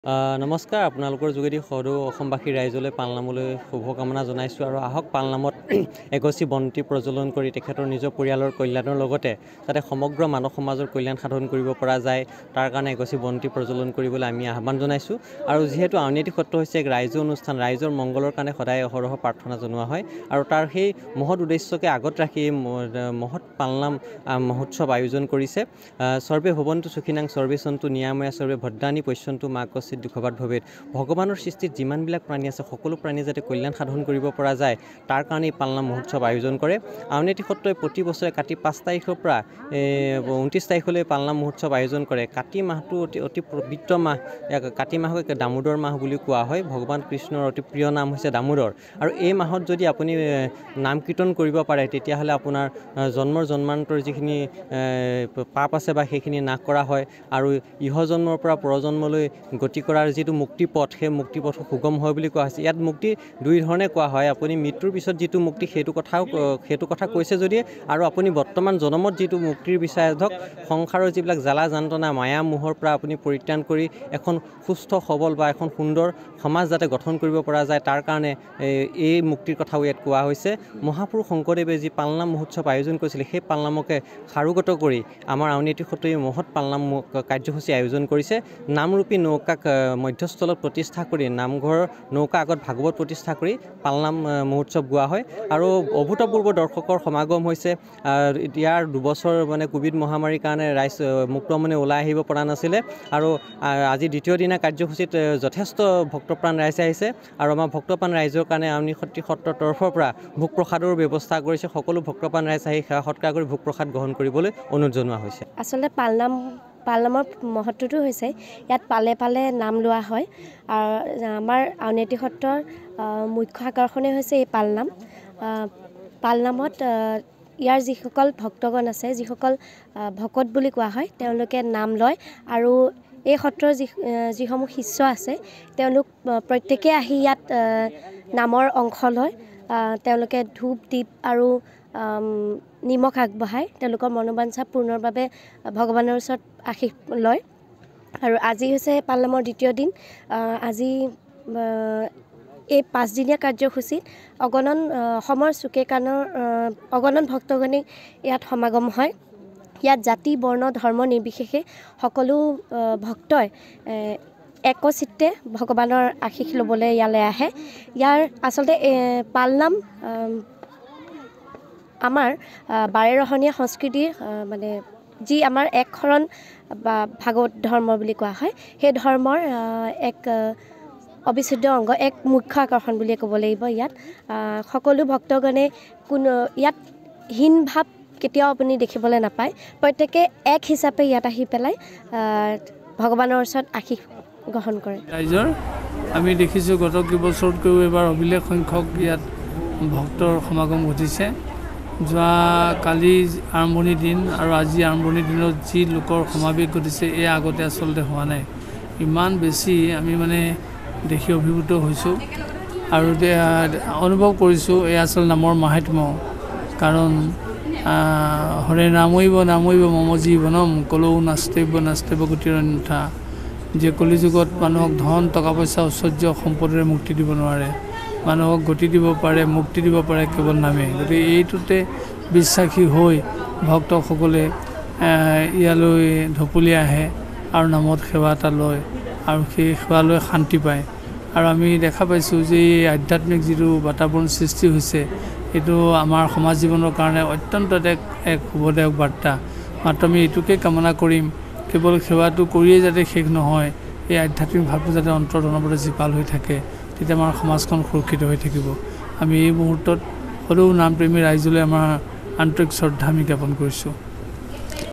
নমস্কাৰ আপোনালোকৰ যোগেদি সৰু অসমবাসী ৰাইজলৈ পালনামলৈ শুভকামনা জনাইছোঁ আৰু আহক পালনামত এগছি বন্তি প্ৰজ্বলন কৰি তেখেতৰ নিজৰ পৰিয়ালৰ কল্যাণৰ লগতে যাতে সমগ্ৰ মানৱ সমাজৰ কল্যাণ সাধন কৰিব পৰা যায় তাৰ কাৰণে এগছি বন্তি প্ৰজ্বলন কৰিবলৈ আমি আহ্বান জনাইছোঁ আৰু যিহেতু আউনীআটী সত্ৰ হৈছে এক ৰাইজৰ অনুষ্ঠান ৰাইজৰ মংগলৰ কাৰণে সদায় অহৰহ প্ৰাৰ্থনা জনোৱা হয় আৰু তাৰ সেই মহৎ উদ্দেশ্যকে আগত ৰাখি মহৎ পালনাম মহোৎসৱ আয়োজন কৰিছে সৰ্বে ভৱন্তু সুখিনাং সৰ্বে সন্তু নিয়াময়া সৰ্বে ভদ্ৰাণী পশ্যন্তু মা দুখবাদ ভৱেত ভগৱানৰ সৃষ্টিত যিমানবিলাক প্ৰাণী আছে সকলো প্ৰাণী যাতে কল্যাণ সাধন কৰিব পৰা যায় তাৰ কাৰণে পালনাম মহোৎসৱ আয়োজন কৰে আউনীআটী সত্ৰই প্ৰতি বছৰে কাতি 5 তাৰিখৰ পৰা 29 তাৰিখলৈ পালনাম মহোৎসৱ আয়োজন কৰে কাতি মাহটো অতি পবিত্ৰ মাহ কাতি মাহক দামোদৰ মাহ বুলি কোৱা হয় ভগৱান কৃষ্ণৰ অতি প্ৰিয় নাম হৈছে দামোদৰ আৰু এই মাহত যদি আপুনি নাম কীৰ্তন কৰিব পাৰে তেতিয়াহ'লে আপোনাৰ জন্মান্তৰ যিখিনি পাপ আছে বা সেইখিনি নাশ কৰা হয় আৰু ইহজন্মৰ পৰা পৰজন্মলৈ গতি কৰাৰ যিটো মুক্তি পথ সেই মুক্তি পথ সুগম হয় বুলি কোৱা হৈছে ইয়াত মুক্তি দুই ধৰণে কোৱা হয় আপুনি মৃত্যুৰ পিছত যিটো মুক্তি সেইটো কথা কৈছে যদি আৰু আপুনি বৰ্তমান জনমত যিটো মুক্তিৰ বিচাৰ ধক সংসাৰৰ যিবিলাক জ্বালা যন্ত্ৰণা মায়া মোহৰ পৰা আপুনি পৰিত্ৰাণ কৰি এখন সুস্থ সবল বা এখন সুন্দৰ সমাজ যাতে গঠন কৰিব পৰা যায় তাৰ কাৰণে এই মুক্তিৰ কথাও ইয়াত কোৱা হৈছে মহাপুৰুষ শংকৰদেৱে যি পালনাম মহোৎসৱ আয়োজন কৰিছিল সেই পালনামকে সাৰোগত কৰি আমাৰ আউনীআটী সত্ৰই মহৎ পালনাম কাৰ্যসূচী আয়োজন কৰিছে নামৰূপী নৌকাক মধ্যস্থলত প্ৰতিষ্ঠা কৰি নামঘৰৰ নৌকা আগত ভাগৱত প্ৰতিষ্ঠা কৰি পালনাম মহোৎসৱ গোৱা হয় আৰু অভূতপূৰ্ব দৰ্শকৰ সমাগম হৈছে ইয়াৰ দুবছৰ মানে কোভিড মহামাৰীৰ কাৰণে ৰাইজ মুক্তমনে ওলাই আহিব পৰা নাছিলে আৰু আজি দ্বিতীয় দিনা কাৰ্যসূচীত যথেষ্ট ভক্তপ্ৰাণ ৰাইজ আহিছে আৰু আমাৰ ভক্তপ্ৰাণ ৰাইজৰ কাৰণে আউনীআটী সত্ৰৰ তৰফৰ পৰা ভোগ প্ৰসাদৰ ব্যৱস্থা কৰিছে সকলো ভক্তপ্ৰাণ ৰাইজ আহি সেৱা সৎকাৰ কৰি ভোগ প্ৰসাদ গ্ৰহণ কৰিবলৈ অনুৰোধ জনোৱা হৈছে আচলতে পালনামৰ মহত্বটো হৈছে ইয়াত পালে পালে নাম লোৱা হয় আৰু আমাৰ আউনীআটী সত্ৰৰ মুখ্য আকৰ্ষণেই হৈছে এই পালনামত ইয়াৰ যিসকল ভক্তগণ আছে যিসকল ভকত বুলি কোৱা হয় তেওঁলোকে নাম লয় আৰু এই সত্ৰৰ যিসমূহ শিষ্য আছে তেওঁলোক প্ৰত্যেকেই আহি ইয়াত নামৰ অংশ লয় তেওঁলোকে ধূপ দীপ আৰু নিমখ আগবঢ়াই তেওঁলোকৰ মনোবাঞ্ছা পূৰ্ণৰ বাবে ভগৱানৰ ওচৰত আশীষ লয় আৰু আজি হৈছে পালনামৰ দ্বিতীয় দিন আজি এই 5 দিনীয়া কাৰ্যসূচীত অগণন অসমৰ চুকে কাণৰ অগণন ভক্তগণে ইয়াত সমাগম হয় ইয়াত জাতি বৰ্ণ ধৰ্ম নিৰ্বিশেষে সকলো ভক্তই একচিত্তে ভগৱানৰ আশীষ ল'বলৈ ইয়ালৈ আহে ইয়াৰ আচলতে পালনাম আমাৰ বাৰেৰহণীয়া সংস্কৃতিৰ মানে যি আমাৰ একশৰণ বা ভাগৱত ধৰ্ম বুলি কোৱা হয় সেই ধৰ্মৰ এক অবিচ্ছেদ্য অংগ এক মুখ্য আকৰ্ষণ বুলিয়ে ক'ব লাগিব ইয়াত সকলো ভক্তগণে ইয়াত হীন ভাৱ কেতিয়াও আপুনি দেখিবলৈ নাপায় প্ৰত্যেকে এক হিচাপে ইয়াত আহি পেলাই ভগৱানৰ ওচৰত আশীষ গ্ৰহণ কৰে ৰাইজৰ আমি দেখিছোঁ গত কেইবছৰতকৈও এবাৰ অভিলেখ সংখ্যক ইয়াত ভক্তৰ সমাগম ঘটিছে যোৱা কালি আৰম্ভণি দিন আৰু আজি আৰম্ভণি দিনত যি লোকৰ সমাৱেশ ঘটিছে এই আগতে আচলতে হোৱা নাই ইমান বেছি আমি মানে দেখি অভিভূত হৈছোঁ আৰু অনুভৱ কৰিছোঁ এই আচল নামৰ মাহাত্ম্য কাৰণ হৰে নামৈব মম জীৱনম কলৌ নাস্তেব গতিৰ অন্যথা যে কলিযুগত মানুহক ধন টকা পইচা ঐশ্বৰ্য সম্পদৰে মুক্তি দিব নোৱাৰে মানুহক গতি দিব পাৰে মুক্তি দিব পাৰে কেৱল নামে গতিকে এইটোতে বিশ্বাসী হৈ ভক্তসকলে ইয়ালৈ ঢপলি আহে আৰু নামত সেৱা এটা লয় আৰু সেই সেৱা লৈ শান্তি পায় আৰু আমি দেখা পাইছোঁ যে এই আধ্যাত্মিক যিটো বাতাবৰণ সৃষ্টি হৈছে এইটো আমাৰ সমাজ জীৱনৰ কাৰণে অত্যন্ত এক শুভদায়ক বাৰ্তা মাত্ৰ আমি এইটোকে কামনা কৰিম কেৱল সেৱাটো কৰিয়েই যাতে শেষ নহয় এই আধ্যাত্মিক ভাৱটো যাতে অন্তৰত অনবৰতে জীপাল হৈ থাকে তেতিয়া আমাৰ সমাজখন সুৰক্ষিত হৈ থাকিব আমি এই মুহূৰ্তত সৰু নামপ্ৰেমী ৰাইজলৈ আমাৰ আন্তৰিক শ্ৰদ্ধা আমি জ্ঞাপন কৰিছোঁ